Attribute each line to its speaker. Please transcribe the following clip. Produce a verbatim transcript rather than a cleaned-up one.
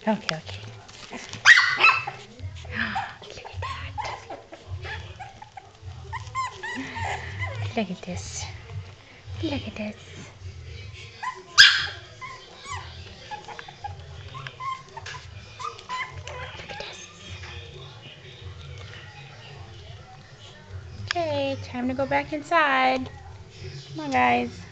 Speaker 1: Okay, okay. Look at this. Look at this. Okay, time to go back inside. Come on, guys.